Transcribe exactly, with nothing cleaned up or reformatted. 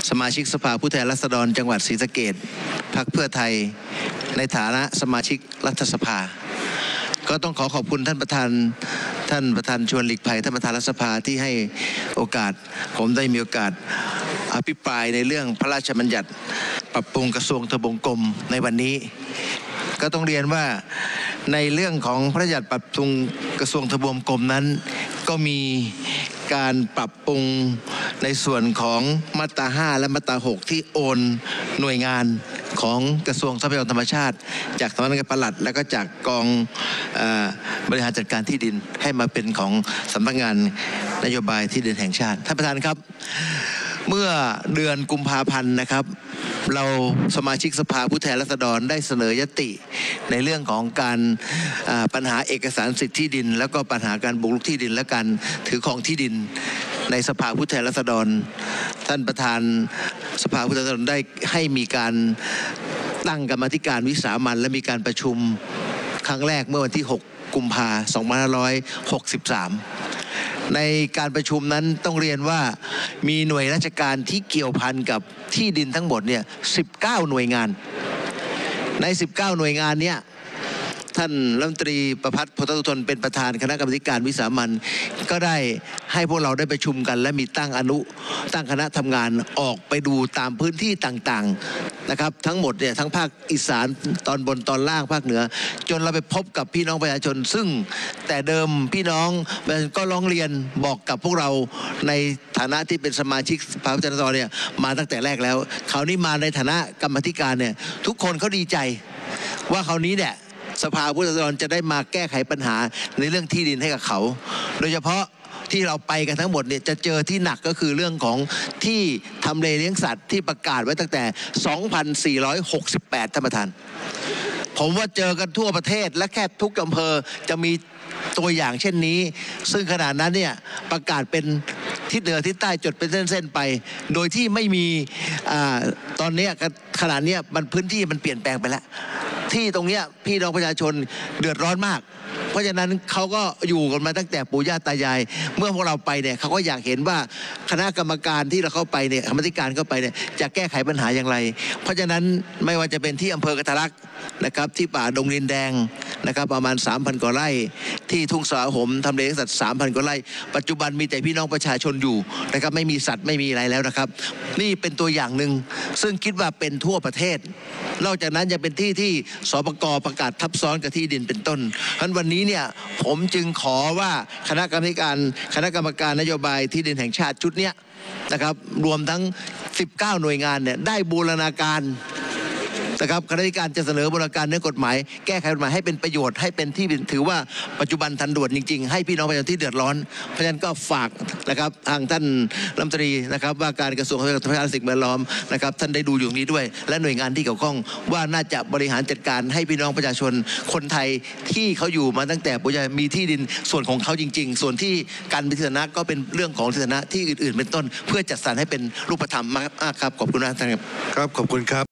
สมาชิกสภาผู้แทนราษฎรจังหวัดศรีสะเกษพรรคเพื่อไทยในฐานะสมาชิกรัฐสภาก็ต้องขอขอบคุณท่านประธานท่านประธานชวนหลีกภัยท่านประธานรัฐสภาที่ให้โอกาสผมได้มีโอกาสอภิปรายในเรื่องพระราชบัญญัติปรับปรุงกระทรวงทบวงกรมในวันนี้ก็ต้องเรียนว่าในเรื่องของพระราชบัญญัติปรับปรุงกระทรวงทบวงกรมนั้นก็มีการปรับปรุงในส่วนของมาตราห้าและมาตราหกที่โอนหน่วยงานของกระทรวงทรัพยากรธรรมชาติจากสำนักงานปลัดและก็จากกองบริหารจัดการที่ดินให้มาเป็นของสำนักงานนโยบายที่ดินแห่งชาติท่านประธานครับเมื่อเดือนกุมภาพันธ์นะครับเราสมาชิกสภาผู้แทนราษฎรได้เสนอยติในเรื่องของการปัญหาเอกสารสิทธิที่ดินแล้วก็ปัญหาการบุกรุกที่ดินและการถือครองที่ดินในสภาผู้แทนราษฎรท่านประธานสภาผู้แทนราษฎรได้ให้มีการตั้งกรรมธิการวิสามัญและมีการประชุมครั้งแรกเมื่อวันที่หกกุมภาพันธ์สองพันห้าร้อยหกสิบสามในการประชุมนั้นต้องเรียนว่ามีหน่วยราชการที่เกี่ยวพันกับที่ดินทั้งหมดเนี่ยสิบเก้าหน่วยงานในสิบเก้าหน่วยงานเนี้ยท่านรัฐมนตรีประภัส โพธสุทนเป็นประธานคณะกรรมการวิสามัญก็ได้ให้พวกเราได้ประชุมกันและมีตั้งอนุตั้งคณะทำงานออกไปดูตามพื้นที่ต่างๆนะครับทั้งหมดเนี่ยทั้งภาคอีสานตอนบนตอนล่างภาคเหนือจนเราไปพบกับพี่น้องประชาชนซึ่งแต่เดิมพี่น้องก็ร้องเรียนบอกกับพวกเราในฐานะที่เป็นสมาชิกสภาผู้แทนราษฎรเนี่ยมาตั้งแต่แรกแล้วคราวนี้มาในฐานะกรรมธิการเนี่ยทุกคนเขาดีใจว่าคราวนี้เนี่ยสภาผู้แทนราษฎรจะได้มาแก้ไขปัญหาในเรื่องที่ดินให้กับเขาโดยเฉพาะที่เราไปกันทั้งหมดเนี่ยจะเจอที่หนักก็คือเรื่องของที่ทำเลเลี้ยงสัตว์ที่ประกาศไว้ตั้งแต่สองพันสี่ร้อยหกสิบแปดท่านประธานผมว่าเจอกันทั่วประเทศและแค่ทุกอำเภอจะมีตัวอย่างเช่นนี้ซึ่งขณะนั้นเนี่ยประกาศเป็นทิศเหนือทิศใต้จดเป็นเส้นๆไปโดยที่ไม่มีอ่าตอนนี้ขณะนี้มันพื้นที่มันเปลี่ยนแปลงไปแล้วที่ตรงนี้พี่น้องประชาชนเดือดร้อนมากเพราะฉะนั้นเขาก็อยู่กันมาตั้งแต่ปู่ย่าตายายเมื่อพวกเราไปเนี่ยเขาก็อยากเห็นว่าคณะกรรมการที่เราเข้าไปเนี่ยกรรมธิการเข้าไปเนี่ยจะแก้ไขปัญหาอย่างไรเพราะฉะนั้นไม่ว่าจะเป็นที่อำเภอกระทะลักนะครับที่ป่าดงดินแดงนะครับประมาณ สามพัน กว่าไร่ที่ทุ่งสาหมทำเลเลี้ยงสัตว์ สามพัน กว่าไร่ปัจจุบันมีแต่พี่น้องประชาชนอยู่นะครับไม่มีสัตว์ไม่มีอะไรแล้วนะครับนี่เป็นตัวอย่างหนึ่งซึ่งคิดว่าเป็นทั่วประเทศนอกจากนั้นยังเป็นที่ที่สปก.ประกาศทับซ้อนกับที่ดินเป็นต้นเพราะฉะนั้นวันนี้เนี่ยผมจึงขอว่าคณะกรรมการคณะกรรมการนโยบายที่ดินแห่งชาติชุดนี้นะครับรวมทั้งสิบเก้าหน่วยงานเนี่ยได้บูรณาการนะครับคณะกรรมการจะเสนอบูรณาการเนื้อกฎหมายแก้ไขกฎหมายให้เป็นประโยชน์ให้เป็นที่ถือว่าปัจจุบันทันด่วนจริงๆให้พี่น้องประชาชนที่เดือดร้อนเพราะฉะนั้นก็ฝากนะครับทางท่านรัฐมนตรีนะครับว่าการกระทรวงทรัพยากรสิ่งแวดล้อมนะครับท่านได้ดูอยู่นี้ด้วยและหน่วยงานที่เกี่ยวข้องว่าน่าจะบริหารจัดการให้พี่น้องประชาชนคนไทยที่เขาอยู่มาตั้งแต่ปุญญามีที่ดินส่วนของเขาจริงๆส่วนที่การเป็นที่สาธารณะก็เป็นเรื่องของที่สาธารณะที่อื่นๆเป็นต้นเพื่อจัดสรรให้เป็นรูปธรรมมากครับขอบคุณมากท่านครับครับขอบคุณครับ